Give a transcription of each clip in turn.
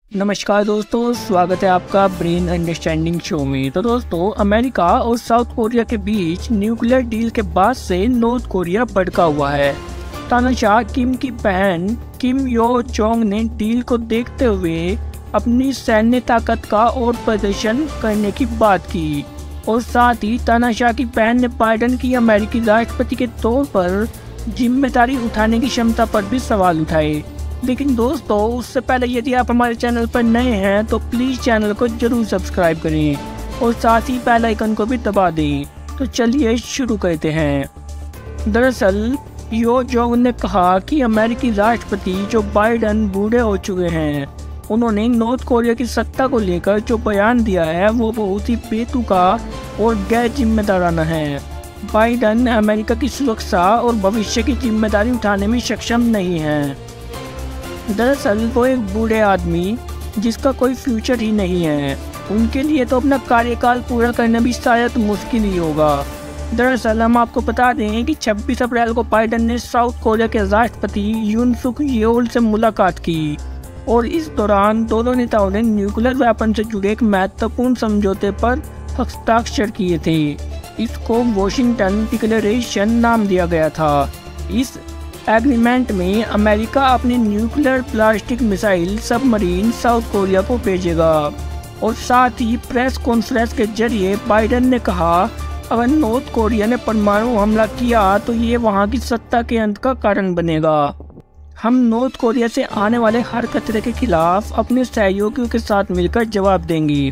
नमस्कार दोस्तों, स्वागत है आपका ब्रेन अंडरस्टैंडिंग शो में। तो दोस्तों, अमेरिका और साउथ कोरिया के बीच न्यूक्लियर डील के बाद से नॉर्थ कोरिया भड़का हुआ है। तानाशाह किम की बहन किम यो जोंग ने डील को देखते हुए अपनी सैन्य ताकत का और प्रदर्शन करने की बात की और साथ ही तानाशाह की बहन ने बाइडेन की अमेरिकी राष्ट्रपति के तौर पर जिम्मेदारी उठाने की क्षमता पर भी सवाल उठाए। लेकिन दोस्तों, उससे पहले यदि आप हमारे चैनल पर नए हैं तो प्लीज़ चैनल को जरूर सब्सक्राइब करें और साथ ही बेल आइकन को भी दबा दें। तो चलिए शुरू करते हैं। दरअसल यो जोंग ने कहा कि अमेरिकी राष्ट्रपति जो बाइडेन बूढ़े हो चुके हैं। उन्होंने नॉर्थ कोरिया की सत्ता को लेकर जो बयान दिया है वो बहुत ही बेतुका और गैर जिम्मेदाराना है। बाइडेन अमेरिका की सुरक्षा और भविष्य की जिम्मेदारी उठाने में सक्षम नहीं है। दरअसल वो एक बूढ़े आदमी जिसका कोई फ्यूचर ही नहीं है, उनके लिए तो अपना कार्यकाल पूरा करना भी शायद मुश्किल ही होगा। दरअसल हम आपको बता दें कि 26 अप्रैल को बाइडेन ने साउथ कोरिया के राष्ट्रपति यून सुक येओल से मुलाकात की और इस दौरान दोनों नेताओं ने न्यूक्लियर वेपन से जुड़े एक महत्वपूर्ण समझौते पर हस्ताक्षर किए थे। इसको वॉशिंगटन डिक्लेरेशन नाम दिया गया था। इस एग्रीमेंट में अमेरिका अपनी nuclear ballistic missile submarine South Korea को भेजेगा और साथ ही प्रेस कॉन्फ्रेंस के जरिए बाइडेन ने कहा, अगर नॉर्थ कोरिया ने परमाणु हमला किया तो ये वहां की सत्ता के अंत का कारण बनेगा। हम नॉर्थ कोरिया से आने वाले हर खतरे के खिलाफ अपने सहयोगियों के साथ मिलकर जवाब देंगे।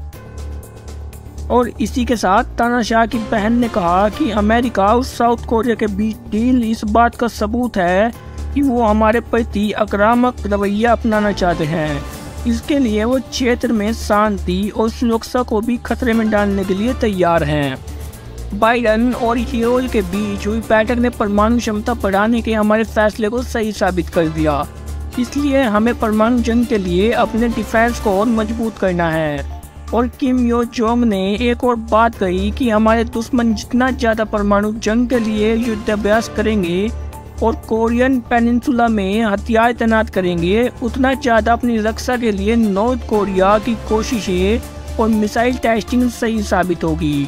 और इसी के साथ तानाशाह की बहन ने कहा कि अमेरिका और साउथ कोरिया के बीच डील इस बात का सबूत है कि वो हमारे प्रति आक्रामक रवैया अपनाना चाहते हैं। इसके लिए वो क्षेत्र में शांति और सुरक्षा को भी खतरे में डालने के लिए तैयार हैं। बाइडेन और येओल के बीच हुई बैठक ने परमाणु क्षमता बढ़ाने के हमारे फैसले को सही साबित कर दिया। इसलिए हमें परमाणु जंग के लिए अपने डिफेंस को और मजबूत करना है। और किम यो जोंग ने एक और बात कही कि हमारे दुश्मन जितना ज़्यादा परमाणु जंग के लिए युद्धाभ्यास करेंगे और कोरियन पेनिनसुला में हथियार तैनात करेंगे, उतना ज़्यादा अपनी रक्षा के लिए नॉर्थ कोरिया की कोशिशें और मिसाइल टेस्टिंग सही साबित होगी।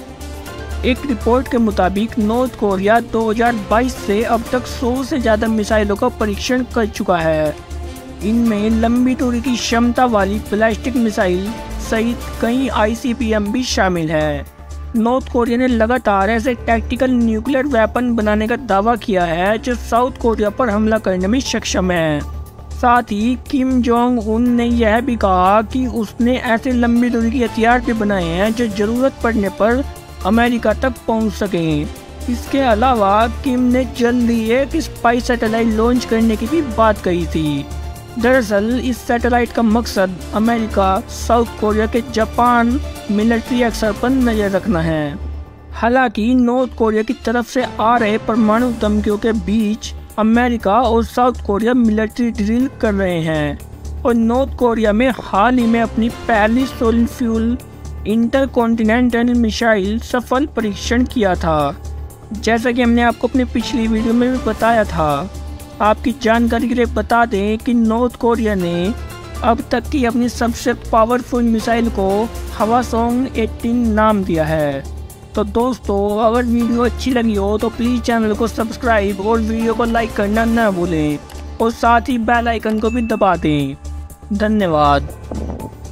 एक रिपोर्ट के मुताबिक नॉर्थ कोरिया 2022 से अब तक 100 से ज़्यादा मिसाइलों का परीक्षण कर चुका है। इनमें लंबी दूरी की क्षमता वाली प्लास्टिक मिसाइल सहित कई ICBM भी शामिल है। नॉर्थ कोरिया ने लगातार ऐसे टैक्टिकल न्यूक्लियर वेपन बनाने का दावा किया है जो साउथ कोरिया पर हमला करने में सक्षम है। साथ ही किम जोंग उन ने यह भी कहा कि उसने ऐसे लंबी दूरी के हथियार भी बनाए हैं जो जरूरत पड़ने पर अमेरिका तक पहुंच सकें। इसके अलावा किम ने जल्द ही एक स्पाई सैटेलाइट लॉन्च करने की भी बात कही थी। दरअसल इस सैटेलाइट का मकसद अमेरिका साउथ कोरिया के जापान मिलिट्री एक्शन पर नजर रखना है। हालांकि नॉर्थ कोरिया की तरफ से आ रहे परमाणु धमकियों के बीच अमेरिका और साउथ कोरिया मिलिट्री ड्रिल कर रहे हैं और नॉर्थ कोरिया में हाल ही में अपनी पहली सॉलिड फ्यूल इंटरकॉन्टिनेंटल मिसाइल सफल परीक्षण किया था। जैसा कि हमने आपको अपनी पिछली वीडियो में भी बताया था। आपकी जानकारी के लिए बता दें कि नॉर्थ कोरिया ने अब तक की अपनी सबसे पावरफुल मिसाइल को हवासोंग 18 नाम दिया है। तो दोस्तों, अगर वीडियो अच्छी लगी हो तो प्लीज़ चैनल को सब्सक्राइब और वीडियो को लाइक करना न भूलें और साथ ही बेल आइकन को भी दबा दें। धन्यवाद।